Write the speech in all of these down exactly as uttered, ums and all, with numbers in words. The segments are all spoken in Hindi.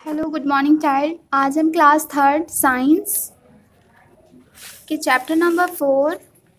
Hello good morning child. आज हम क्लास थर्ड साइंस के chapter number four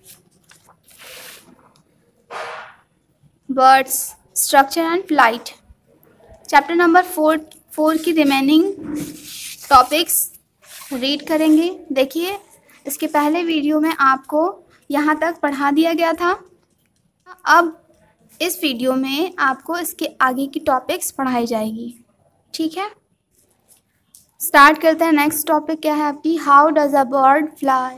birds structure and flight chapter number four four की रिमेनिंग टॉपिक्स रीड करेंगे। देखिए, इसके पहले वीडियो में आपको यहाँ तक पढ़ा दिया गया था। अब इस वीडियो में आपको इसके आगे की टॉपिक्स पढ़ाई जाएगी। ठीक है, स्टार्ट करते हैं। नेक्स्ट टॉपिक क्या है आपकी? How does a bird fly.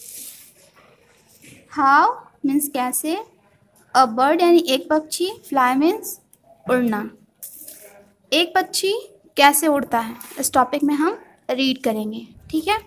How means कैसे, अ बर्ड यानी एक पक्षी, फ्लाई मीन्स उड़ना। एक पक्षी कैसे उड़ता है, इस टॉपिक में हम रीड करेंगे। ठीक है,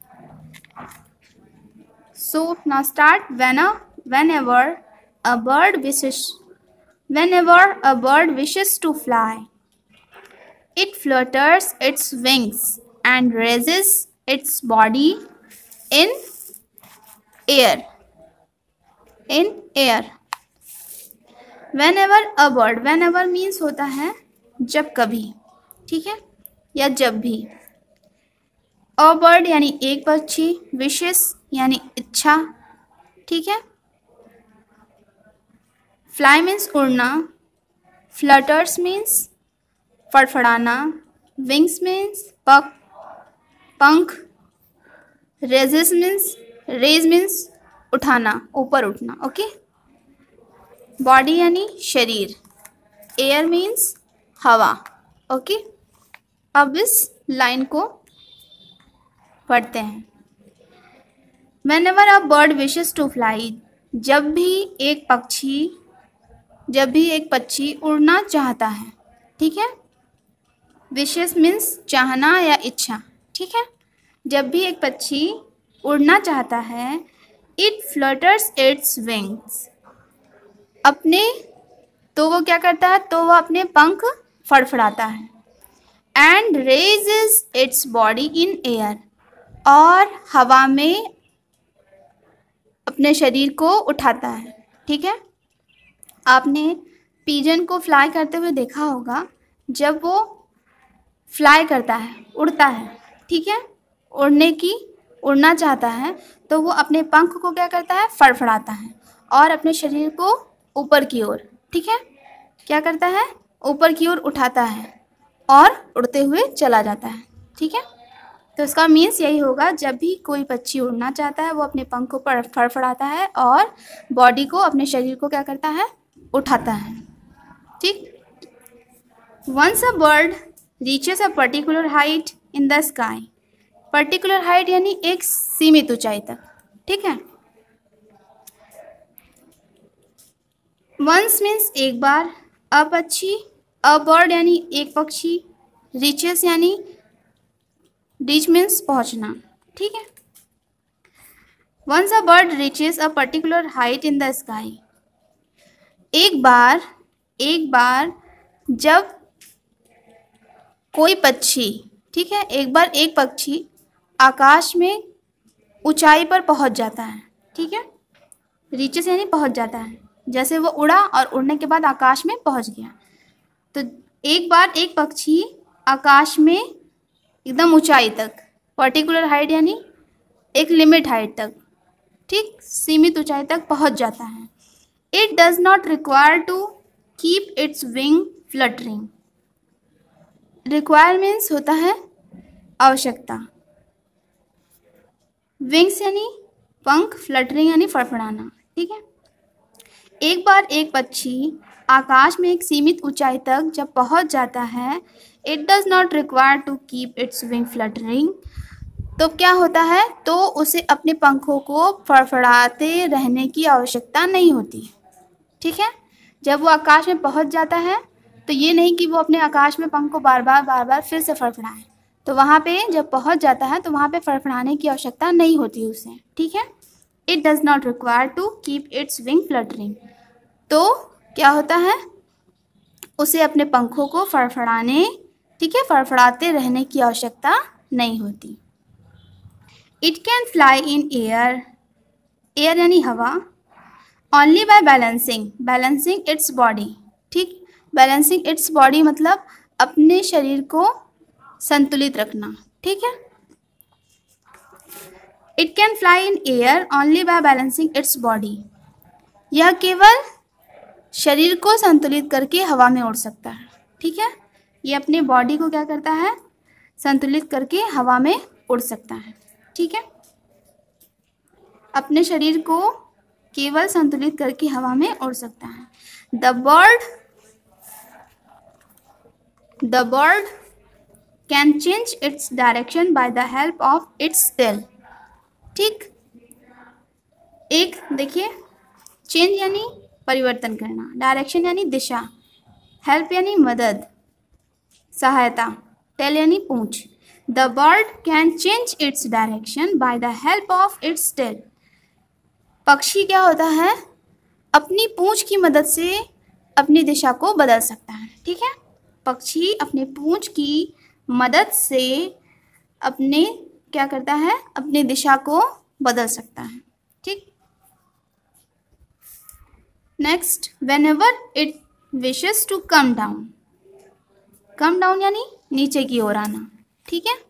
so now start. When a whenever a bird wishes whenever a bird wishes to fly, it flutters its wings and raises its body in air. In air. Whenever a bird, whenever means होता है जब कभी, ठीक है, या जब भी। A bird यानी एक पक्षी, wishes यानी इच्छा, ठीक है। Fly means उड़ना, flutters means फड़फड़ाना, विंग्स मीन्स पक पंख, रेजेस मीन्स रेज मीन्स उठाना, ऊपर उठना। ओके, बॉडी यानी शरीर, एयर मीन्स हवा। ओके, अब इस लाइन को पढ़ते हैं। Whenever a bird wishes to fly, जब भी एक पक्षी जब भी एक पक्षी उड़ना चाहता है, ठीक है। विशेस मीन्स चाहना या इच्छा, ठीक है। जब भी एक पक्षी उड़ना चाहता है, इट फ्लटर्स इट्स विंग्स, अपने तो वो क्या करता है, तो वह अपने पंख फड़फड़ाता है। And raises its body in air, और हवा में अपने शरीर को उठाता है। ठीक है, आपने पीजन को फ्लाई करते हुए देखा होगा। जब वो फ्लाई करता है, उड़ता है, ठीक है, उड़ने की उड़ना चाहता है, तो वो अपने पंख को क्या करता है, फड़फड़ाता है और अपने शरीर को ऊपर की ओर, ठीक है, क्या करता है, ऊपर की ओर उठाता है और उड़ते हुए चला जाता है। ठीक है, तो इसका मीन्स यही होगा, जब भी कोई पक्षी उड़ना चाहता है वो अपने पंख को फड़फड़ाता है और बॉडी को, अपने शरीर को क्या करता है, उठाता है। ठीक, once a bird reaches a particular height in the sky, particular height यानी एक सीमित ऊंचाई तक, ठीक है। once means एक बार, a पक्षी, a bird यानी एक पक्षी, reaches यानी reach means पहुंचना, ठीक है। once a bird reaches a particular height in the sky, एक बार एक बार जब कोई पक्षी, ठीक है, एक बार एक पक्षी आकाश में ऊंचाई पर पहुंच जाता है, ठीक है। रीचेस यानी पहुंच जाता है, जैसे वो उड़ा और उड़ने के बाद आकाश में पहुंच गया। तो एक बार एक पक्षी आकाश में एकदम ऊंचाई तक, पर्टिकुलर हाइट यानी एक लिमिट हाइट तक, ठीक, सीमित ऊंचाई तक पहुंच जाता है। It does not require to keep its wing fluttering. Require means होता है आवश्यकता, विंग्स यानी पंख, फ्लटरिंग यानी फड़फड़ाना, ठीक है। एक बार एक पक्षी आकाश में एक सीमित ऊंचाई तक जब पहुंच जाता है, it does not require to keep its wing fluttering, तो क्या होता है, तो उसे अपने पंखों को फड़फड़ाते रहने की आवश्यकता नहीं होती। ठीक है, जब वो आकाश में पहुंच जाता है तो ये नहीं कि वो अपने आकाश में पंख को बार बार बार बार फिर से फड़फड़ाए, तो वहाँ पे जब पहुँच जाता है तो वहाँ पे फड़फड़ाने की आवश्यकता नहीं होती उसे। ठीक है, it does not require to keep its wing fluttering, तो क्या होता है, उसे अपने पंखों को फड़फड़ाने, ठीक है, फड़फड़ाते रहने की आवश्यकता नहीं होती। It can fly in air, air यानी हवा, only by balancing balancing its body. ठीक, बैलेंसिंग इट्स बॉडी मतलब अपने शरीर को संतुलित रखना, ठीक है। It can fly in air only by balancing its body. यह केवल शरीर को संतुलित करके हवा में उड़ सकता है, ठीक है। ये अपने बॉडी को क्या करता है, संतुलित करके हवा में उड़ सकता है, ठीक है। अपने शरीर को केवल संतुलित करके हवा में उड़ सकता है। The bird the bird can change its direction by the help of its tail, ठीक। एक देखिए, चेंज यानी परिवर्तन करना, डायरेक्शन यानी दिशा, हेल्प यानी मदद, सहायता, टेल यानी पूंछ। The bird can change its direction by the help of its tail. पक्षी क्या होता है, अपनी पूंछ की मदद से अपनी दिशा को बदल सकता है, ठीक है। पक्षी अपने पूंछ की मदद से अपने क्या करता है, अपनी दिशा को बदल सकता है, ठीक। Next, whenever it wishes to come down. Come down यानी नीचे की ओर आना, ठीक है।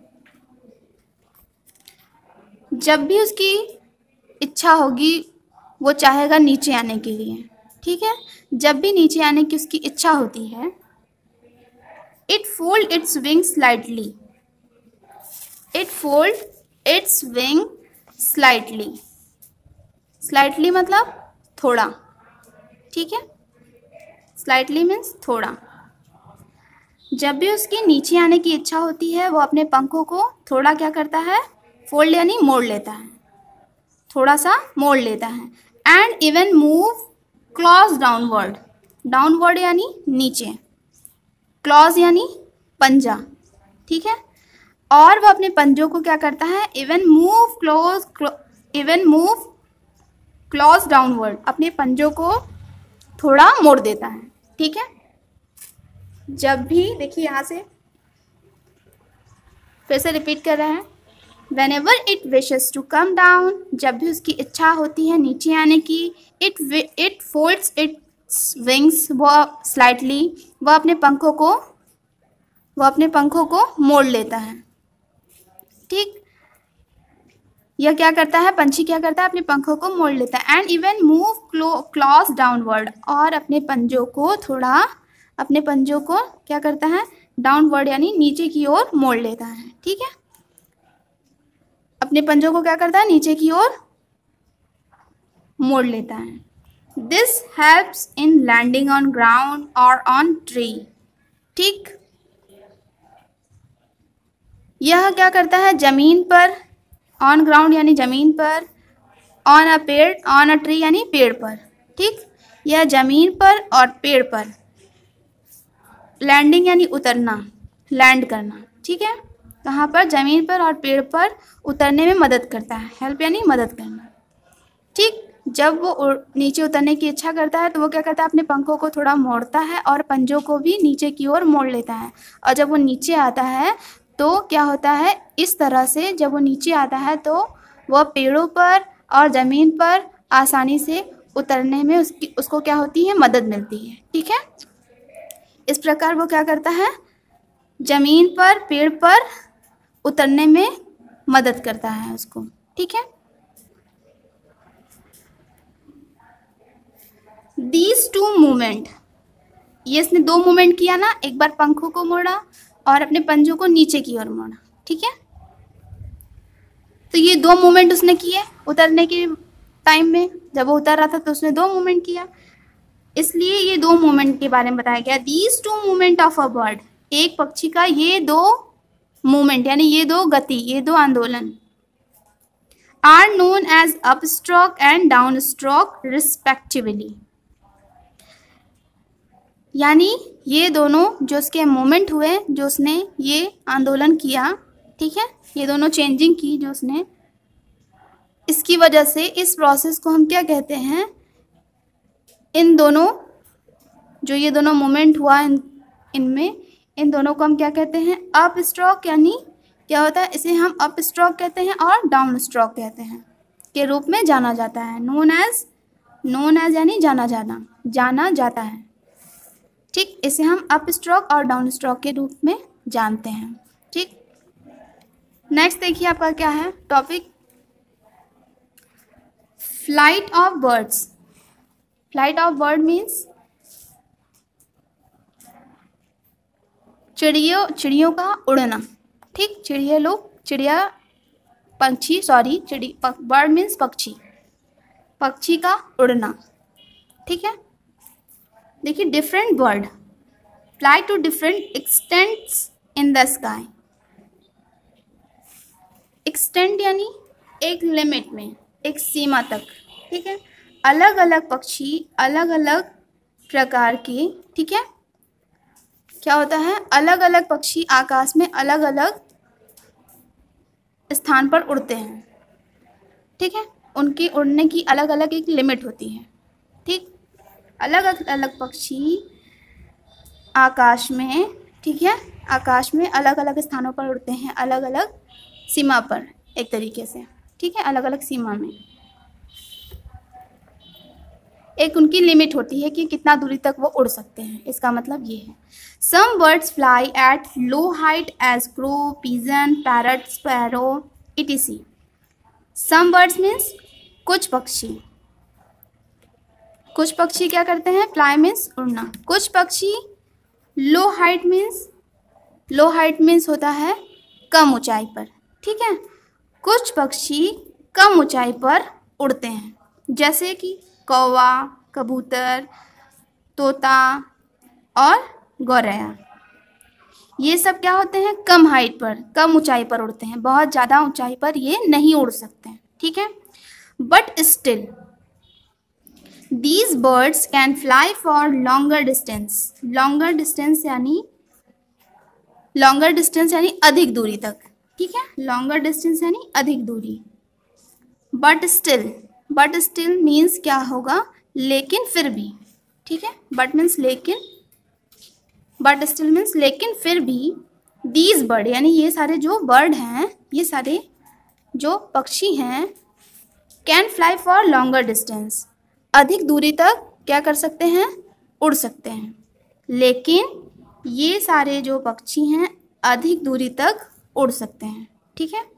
जब भी उसकी इच्छा होगी वो चाहेगा नीचे आने के लिए, ठीक है। जब भी नीचे आने की उसकी इच्छा होती है, it fold its wing slightly. It fold its wing slightly. Slightly मतलब थोड़ा, ठीक है। स्लाइटली मीन्स थोड़ा। जब भी उसकी नीचे आने की इच्छा होती है वो अपने पंखों को थोड़ा क्या करता है, फोल्ड यानी मोड़ लेता है, थोड़ा सा मोड़ लेता है। And even move claws downward. Downward यानी नीचे, क्लॉज यानी पंजा, ठीक है। और वह अपने पंजों को क्या करता है, even move close even move claws downward, अपने पंजों को थोड़ा मोड़ देता है, ठीक है। जब भी, देखिए यहाँ से फिर से रिपीट कर रहे हैं, Whenever it wishes to come down, जब भी उसकी इच्छा होती है नीचे आने की, it it folds its wings, वो slightly, वह अपने पंखों को वह अपने पंखों को मोड़ लेता है, ठीक। यह क्या करता है, पंछी क्या करता है, अपने पंखों को मोड़ लेता है। And even move claws downward, और अपने पंजों को थोड़ा अपने पंजों को क्या करता है, डाउनवर्ड यानी नीचे की ओर मोड़ लेता है, ठीक है। अपने पंजों को क्या करता है, नीचे की ओर मोड़ लेता है। This helps in landing on ground और ऑन ट्री, ठीक। यह क्या करता है, जमीन पर, ऑन ग्राउंड यानी जमीन पर, ऑन अ पेड़, ऑन अ ट्री यानी पेड़ पर, ठीक। यह जमीन पर और पेड़ पर, लैंडिंग यानी उतरना, लैंड करना, ठीक है। कहाँ पर, जमीन पर और पेड़ पर उतरने में मदद करता है। हेल्प यानी मदद करना, ठीक। जब वो नीचे उतरने की इच्छा करता है तो वो क्या करता है, अपने पंखों को थोड़ा मोड़ता है और पंजों को भी नीचे की ओर मोड़ लेता है। और जब वो नीचे आता है तो क्या होता है, इस तरह से जब वो नीचे आता है तो वह पेड़ों पर और ज़मीन पर आसानी से उतरने में उसकी उसको क्या होती है, मदद मिलती है, ठीक है। इस प्रकार वो क्या करता है, ज़मीन पर, पेड़ पर उतरने में मदद करता है उसको, ठीक है। दीज टू मूवमेंट, ये इसने दो मूवमेंट किया ना, एक बार पंखों को मोड़ा और अपने पंजों को नीचे की ओर मोड़ा, ठीक है। तो ये दो मूवमेंट उसने किए उतरने के टाइम में, जब वो उतर रहा था तो उसने दो मूवमेंट किया, इसलिए ये दो मूवमेंट के बारे में बताया गया। These two movement of a bird, एक पक्षी का ये दो मूवमेंट यानी ये दो गति, ये दो आंदोलन, are known as up stroke and down stroke respectively, यानी ये दोनों जो उसके मूवमेंट हुए, जो उसने ये आंदोलन किया, ठीक है, ये दोनों चेंजिंग की जो उसने, इसकी वजह से इस प्रोसेस को हम क्या कहते हैं, इन दोनों जो ये दोनों मूवमेंट हुआ इन इनमें इन दोनों को हम क्या कहते हैं, अप स्ट्रोक, यानी क्या होता है, इसे हम अप स्ट्रोक कहते हैं और डाउन स्ट्रोक कहते हैं के रूप में जाना जाता है। नोन एज, नोन एज यानी जाना जाना, जाना जाता है, ठीक। इसे हम अप स्ट्रोक और डाउन स्ट्रोक के रूप में जानते हैं। ठीक, नेक्स्ट देखिए आपका क्या है topic, flight of birds. Flight of bird means चिड़ियों चिड़ियों का उड़ना। ठीक, चिड़िया लोग चिड़िया पंछी सॉरी चिड़ी बर्ड मीन्स पक्षी, पक्षी का उड़ना। ठीक है, देखिए different bird fly to different extents in the sky. Extent यानी एक लिमिट में, एक सीमा तक। ठीक है, अलग अलग पक्षी अलग अलग प्रकार के, ठीक है, क्या होता है, अलग अलग पक्षी आकाश में अलग अलग स्थान पर उड़ते हैं। ठीक है, उनकी उड़ने की अलग अलग एक लिमिट होती है। ठीक, अलग अलग पक्षी आकाश में, ठीक है, आकाश में अलग अलग स्थानों पर उड़ते हैं, अलग अलग सीमा पर एक तरीके से। ठीक है, अलग अलग सीमा में एक उनकी लिमिट होती है कि कितना दूरी तक वो उड़ सकते हैं। इसका मतलब ये है, some birds fly at low height as crow, pigeon, parrot, sparrow, etc. Some birds means कुछ पक्षी, कुछ पक्षी क्या करते हैं, फ्लाई मीन्स उड़ना। कुछ पक्षी low height means, low height means होता है कम ऊंचाई पर। ठीक है, कुछ पक्षी कम ऊंचाई पर उड़ते हैं, जैसे कि कौवा, कबूतर, तोता और गौरैया। ये सब क्या होते हैं, कम हाइट पर, कम ऊंचाई पर उड़ते हैं, बहुत ज़्यादा ऊंचाई पर ये नहीं उड़ सकते हैं। ठीक है, but still these birds can fly for longer distance. Longer distance यानी लॉन्गर डिस्टेंस यानी अधिक दूरी तक। ठीक है, लॉन्गर डिस्टेंस यानी अधिक दूरी। But still, but still means क्या होगा, लेकिन फिर भी। ठीक है, बट मीन्स लेकिन, बट स्टिल मीन्स लेकिन फिर भी। दीज बर्ड यानी ये सारे जो बर्ड हैं, ये सारे जो पक्षी हैं, can fly for longer distance, अधिक दूरी तक क्या कर सकते हैं, उड़ सकते हैं। लेकिन ये सारे जो पक्षी हैं अधिक दूरी तक उड़ सकते हैं। ठीक है,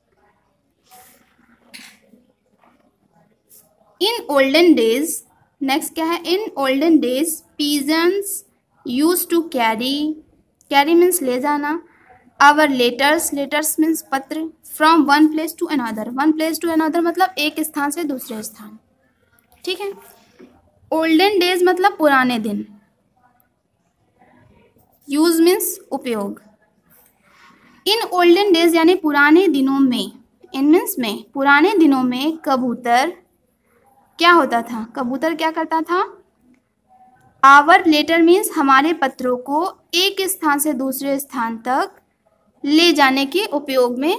इन ओल्डन डेज, नेक्स्ट क्या है, in olden days pigeons used to carry, carry means ले जाना, आवर लेटर्स, लेटर्स मीन्स पत्र, from one place to another, one place to another मतलब एक स्थान से दूसरे स्थान। ठीक है, ओल्डन डेज मतलब पुराने दिन, यूज मीन्स उपयोग। इन ओल्डन डेज यानी पुराने दिनों में, इन मीन्स में, पुराने दिनों में कबूतर क्या होता था, कबूतर क्या करता था, आवर लेटर मीन्स हमारे पत्रों को एक स्थान से दूसरे स्थान तक ले जाने के उपयोग में,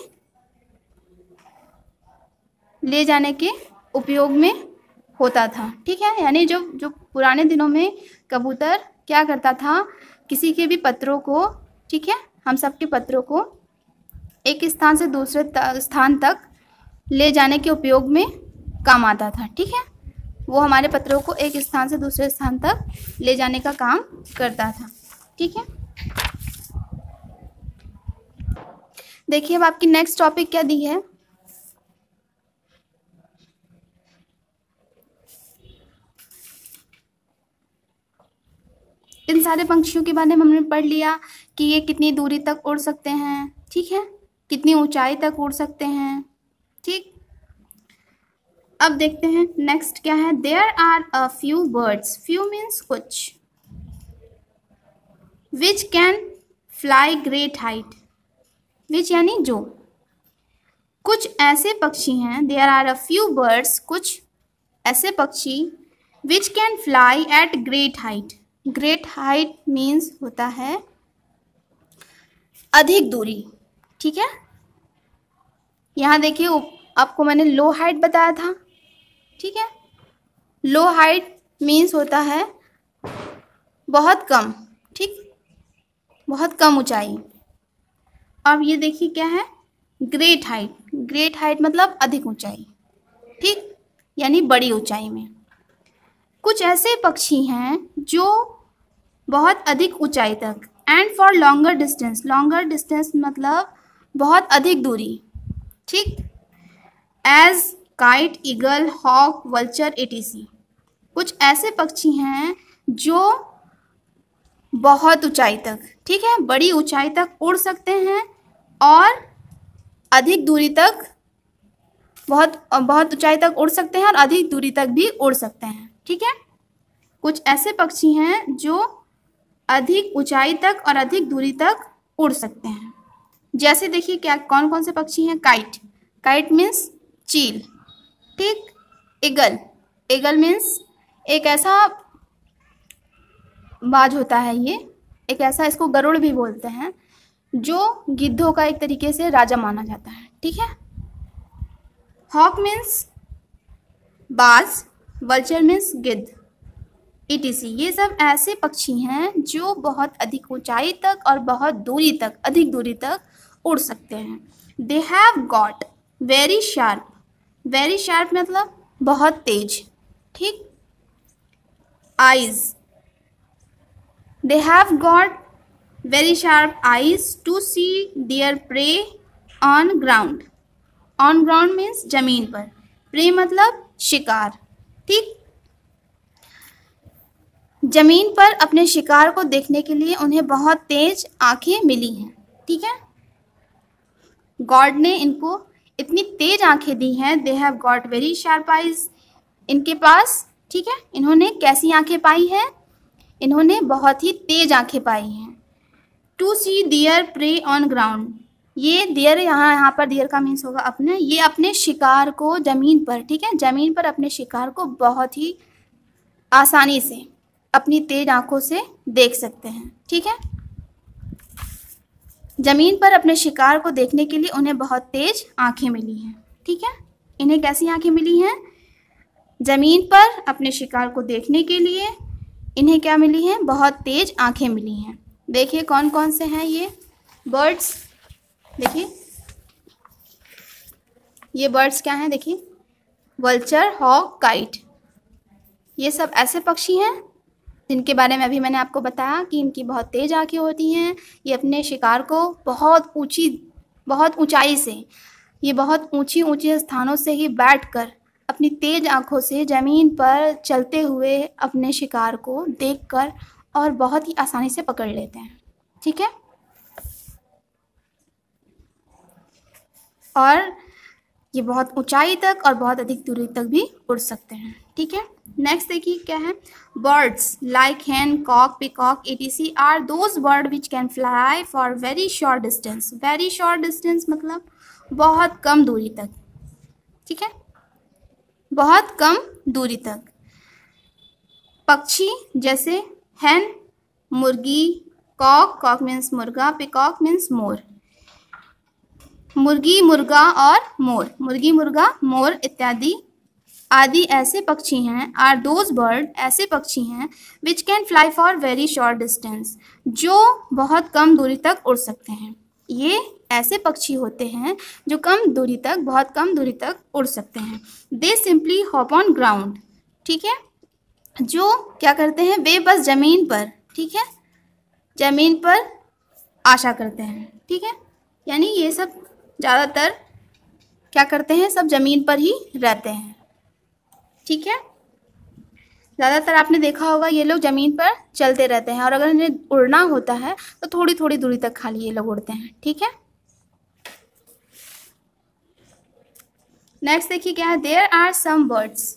ले जाने के उपयोग में होता था। ठीक है, यानी जो जो पुराने दिनों में कबूतर क्या करता था, किसी के भी पत्रों को, ठीक है, हम सब के पत्रों को एक स्थान से दूसरे स्थान तक ले जाने के उपयोग में काम आता था। ठीक है, वो हमारे पत्रों को एक स्थान से दूसरे स्थान तक ले जाने का काम करता था। ठीक है, देखिए अब आपकी नेक्स्ट टॉपिक क्या दी है, इन सारे पंक्षियों के बारे में हमने पढ़ लिया कि ये कितनी दूरी तक उड़ सकते हैं। ठीक है, कितनी ऊंचाई तक उड़ सकते हैं। ठीक, अब देखते हैं नेक्स्ट क्या है, there are a few birds, few means कुछ, which can fly great height, which यानी जो, कुछ ऐसे पक्षी हैं, there are a few birds, कुछ ऐसे पक्षी, which can fly at great height. Great height means होता है अधिक दूरी। ठीक है, यहाँ देखिए आपको मैंने लो हाइट बताया था। ठीक है, लो हाइट मीन्स होता है बहुत कम, ठीक, बहुत कम ऊंचाई। अब ये देखिए क्या है, ग्रेट हाइट, ग्रेट हाइट मतलब अधिक ऊंचाई। ठीक, यानी बड़ी ऊंचाई में। कुछ ऐसे पक्षी हैं जो बहुत अधिक ऊंचाई तक, and for longer distance, longer distance मतलब बहुत अधिक दूरी, ठीक, as kite, eagle, hawk, vulture, etc. कुछ ऐसे पक्षी हैं जो बहुत ऊंचाई तक, ठीक है, बड़ी ऊंचाई तक उड़ सकते हैं और अधिक दूरी तक, बहुत बहुत ऊंचाई तक उड़ सकते हैं और अधिक दूरी तक भी उड़ सकते हैं, ठीक है। कुछ ऐसे पक्षी हैं जो अधिक ऊंचाई तक और अधिक दूरी तक उड़ सकते हैं। जैसे देखिए क्या कौन कौन से पक्षी हैं। काइट, काइट मीन्स चील, ठीक। ईगल, ईगल मीन्स एक ऐसा बाज होता है, ये एक ऐसा, इसको गरुड़ भी बोलते हैं, जो गिद्धों का एक तरीके से राजा माना जाता है, ठीक है। हॉक मीन्स बाज, वल्चर मीन्स गिद्ध, ईटीसी। ये सब ऐसे पक्षी हैं जो बहुत अधिक ऊंचाई तक और बहुत दूरी तक, अधिक दूरी तक उड़ सकते हैं। They have got very sharp, very sharp मतलब बहुत तेज, ठीक। Eyes, they have got very sharp eyes to see their prey on ground. On ground means जमीन पर, प्रे मतलब शिकार, ठीक। जमीन पर अपने शिकार को देखने के लिए उन्हें बहुत तेज आंखें मिली हैं, ठीक है। गॉड ने इनको इतनी तेज आंखें दी हैं। They have got very sharp eyes, इनके पास, ठीक है, इन्होंने कैसी आंखें पाई हैं, इन्होंने बहुत ही तेज आंखें पाई हैं। To see their prey on ground, ये डियर यहाँ यहाँ पर डियर का मीन्स होगा अपने, ये अपने शिकार को जमीन पर, ठीक है, जमीन पर अपने शिकार को बहुत ही आसानी से अपनी तेज आंखों से देख सकते हैं, ठीक है। जमीन पर अपने शिकार को देखने के लिए उन्हें बहुत तेज आंखें मिली हैं, ठीक है। इन्हें कैसी आंखें मिली हैं? जमीन पर अपने शिकार को देखने के लिए इन्हें क्या मिली हैं? बहुत तेज आंखें मिली हैं। देखिए कौन कौन से हैं ये बर्ड्स। देखिए ये बर्ड्स क्या हैं, देखिए वल्चर, हॉक, काइट, ये सब ऐसे पक्षी हैं जिनके बारे में अभी मैंने आपको बताया कि इनकी बहुत तेज आंखें होती हैं। ये अपने शिकार को बहुत ऊंची, बहुत ऊंचाई से, ये बहुत ऊंची ऊंची स्थानों से ही बैठकर अपनी तेज आंखों से ज़मीन पर चलते हुए अपने शिकार को देखकर और बहुत ही आसानी से पकड़ लेते हैं, ठीक है। और ये बहुत ऊंचाई तक और बहुत अधिक दूरी तक भी उड़ सकते हैं, ठीक है। नेक्स्ट देखिए क्या है, birds like hen, cock, peacock, etc are those bird which can fly for very short distance. Very short distance मतलब बहुत कम दूरी तक, ठीक है, बहुत कम दूरी तक। पक्षी जैसे hen मुर्गी, कॉक, कॉक मीन्स मुर्गा, पीकॉक मीन्स मोर, मुर्गी, मुर्गा और मोर, मुर्गी, मुर्गा, मोर इत्यादि आदि ऐसे पक्षी हैं। आर दोज बर्ड ऐसे पक्षी हैं which can fly for very short distance, जो बहुत कम दूरी तक उड़ सकते हैं। ये ऐसे पक्षी होते हैं जो कम दूरी तक, बहुत कम दूरी तक उड़ सकते हैं। They simply hop on ground, ठीक है, जो क्या करते हैं, वे बस ज़मीन पर, ठीक है, ज़मीन पर आशा करते हैं, ठीक है, यानी ये सब ज़्यादातर क्या करते हैं, सब ज़मीन पर ही रहते हैं, ठीक है। ज़्यादातर आपने देखा होगा ये लोग ज़मीन पर चलते रहते हैं और अगर इन्हें उड़ना होता है तो थोड़ी थोड़ी दूरी तक खाली ये लोग उड़ते हैं, ठीक है। नेक्स्ट देखिए क्या है, there are some birds,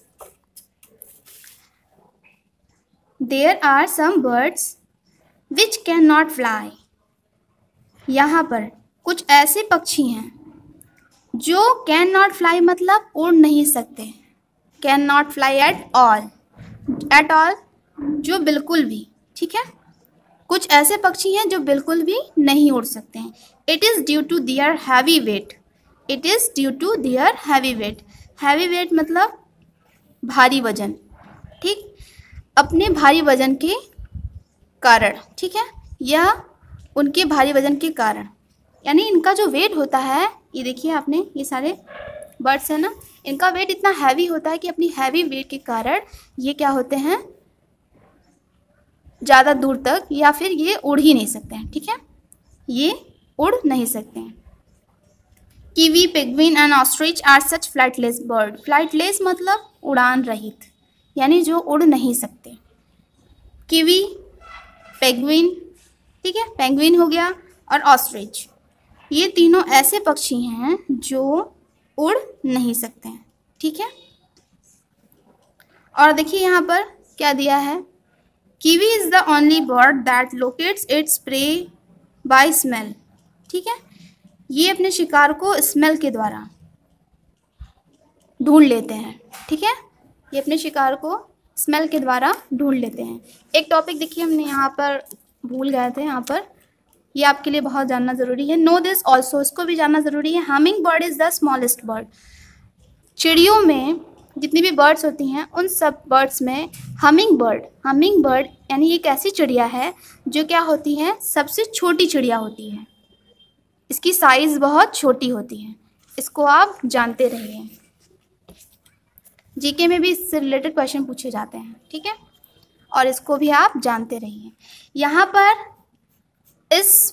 there are some birds which can not fly. यहाँ पर कुछ ऐसे पक्षी हैं जो कैन नॉट फ्लाई मतलब उड़ नहीं सकते, can not fly at all, at all जो बिल्कुल भी, ठीक है। कुछ ऐसे पक्षी हैं जो बिल्कुल भी नहीं उड़ सकते हैं। It is due to their heavy weight, it is due to their heavy weight, heavy weight मतलब भारी वजन, ठीक, अपने भारी वजन के कारण, ठीक है, यह उनके भारी वजन के कारण, यानी इनका जो वेट होता है, ये देखिए आपने ये सारे बर्ड्स है ना, इनका वेट इतना हैवी होता है कि अपनी हैवी वेट के कारण ये क्या होते हैं, ज़्यादा दूर तक, या फिर ये उड़ ही नहीं सकते हैं, ठीक है, ये उड़ नहीं सकते हैं। Kiwi, penguin and ostrich are such flightless bird. Flightless मतलब उड़ान रहित, यानी जो उड़ नहीं सकते। कीवी, पेंगुइन, ठीक है, पेंगुइन हो गया, और ऑस्ट्रिच, ये तीनों ऐसे पक्षी हैं जो उड़ नहीं सकते हैं, ठीक है। और देखिए यहाँ पर क्या दिया है, kiwi is the only bird that locates its prey by smell, ठीक है, ये अपने शिकार को स्मेल के द्वारा ढूंढ लेते हैं, ठीक है, ये अपने शिकार को स्मेल के द्वारा ढूंढ लेते हैं। एक टॉपिक देखिए हमने यहाँ पर भूल गए थे, यहाँ पर ये आपके लिए बहुत जानना ज़रूरी है। नो दिस ऑल्सो, इसको भी जानना ज़रूरी है। Hummingbird is the smallest bird. चिड़ियों में जितनी भी बर्ड्स होती हैं उन सब बर्ड्स में हमिंग बर्ड, हमिंग बर्ड यानी एक ऐसी चिड़िया है जो क्या होती है, सबसे छोटी चिड़िया होती है, इसकी साइज़ बहुत छोटी होती है। इसको आप जानते रहिए, जीके में भी इससे रिलेटेड क्वेश्चन पूछे जाते हैं, ठीक है, और इसको भी आप जानते रहिए। यहाँ पर इस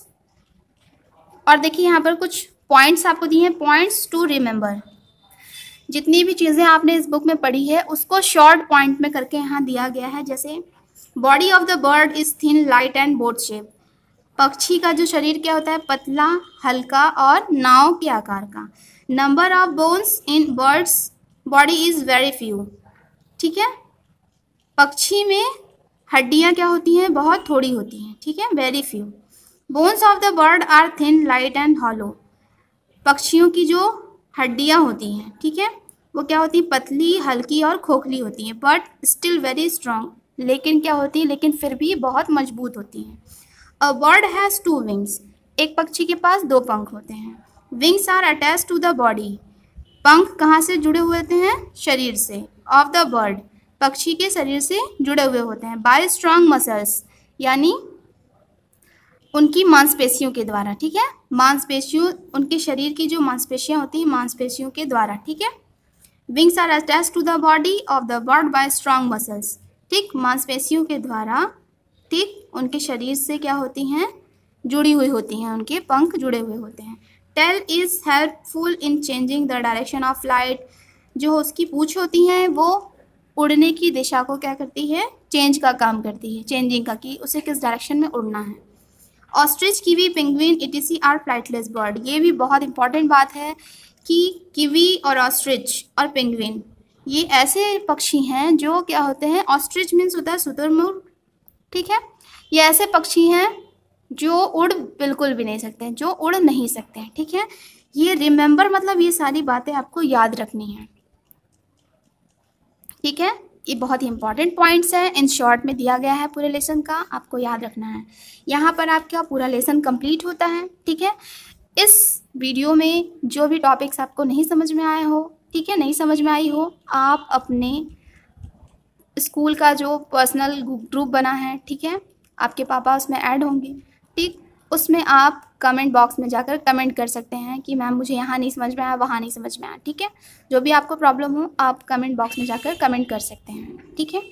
और देखिए यहाँ पर कुछ पॉइंट्स आपको दिए हैं, पॉइंट्स टू रिमेंबर। जितनी भी चीज़ें आपने इस बुक में पढ़ी है उसको शॉर्ट पॉइंट में करके यहाँ दिया गया है। जैसे body of the bird is thin, light and boat shape. पक्षी का जो शरीर क्या होता है, पतला, हल्का और नाव के आकार का। Number of bones in birds body is very few, ठीक है, पक्षी में हड्डियाँ क्या होती हैं, बहुत थोड़ी होती हैं, ठीक है, very few. Bones of the bird are thin, light and hollow. पक्षियों की जो हड्डियाँ होती हैं, ठीक है, वो क्या होती हैं, पतली, हल्की और खोखली होती हैं, बट स्टिल वेरी स्ट्रॉन्ग, लेकिन क्या होती है, लेकिन फिर भी बहुत मजबूत होती हैं। A bird has two wings, एक पक्षी के पास दो पंख होते हैं। Wings are attach to the body, पंख कहाँ से जुड़े हुए होते हैं, शरीर से। ऑफ द बर्ड, पक्षी के शरीर से जुड़े हुए होते हैं। बाय स्ट्रॉन्ग मसल्स, यानी उनकी मांसपेशियों के द्वारा, ठीक है, मांसपेशियों, उनके शरीर की जो मांसपेशियां होती हैं मांसपेशियों के द्वारा, ठीक है। Wings are attach to the body of the bird by strong muscles, ठीक, मांसपेशियों के द्वारा, ठीक, उनके शरीर से क्या होती हैं, जुड़ी हुई होती हैं, उनके पंख जुड़े हुए होते हैं। Tail is helpful in changing the direction of flight, जो उसकी पूंछ होती हैं वो उड़ने की दिशा को क्या करती है, चेंज का काम करती है, चेंजिंग का, कि उसे किस डायरेक्शन में उड़ना है। Ostrich, kiwi, penguin etc are flightless bird. ये भी बहुत इंपॉर्टेंट बात है कि कीवी और ऑस्ट्रिच और पेंगुइन ये ऐसे पक्षी हैं जो क्या होते हैं, ऑस्ट्रिच मीन्स होता है शुतुरमुर्ग, ठीक है, ये ऐसे पक्षी हैं जो उड़ बिल्कुल भी नहीं सकते हैं, जो उड़ नहीं सकते हैं, ठीक है। ये रिमेंबर मतलब ये सारी बातें आपको याद रखनी है, ठीक है, ये बहुत ही इंपॉर्टेंट पॉइंट्स हैं, इन शॉर्ट में दिया गया है पूरे लेसन का, आपको याद रखना है। यहाँ पर आपका पूरा लेसन कंप्लीट होता है, ठीक है। इस वीडियो में जो भी टॉपिक्स आपको नहीं समझ में आए हो, ठीक है, नहीं समझ में आई हो, आप अपने स्कूल का जो पर्सनल ग्रुप बना है, ठीक है, आपके पापा उसमें ऐड होंगे, ठीक, उसमें आप कमेंट बॉक्स में जाकर कमेंट कर सकते हैं कि मैम मुझे यहाँ नहीं समझ में आया, वहाँ नहीं समझ में आया, ठीक है। जो भी आपको प्रॉब्लम हो आप कमेंट बॉक्स में जाकर कमेंट कर सकते हैं, ठीक है।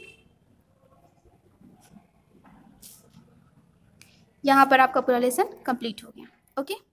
यहाँ पर आपका पूरा लेसन कंप्लीट हो गया, ओके।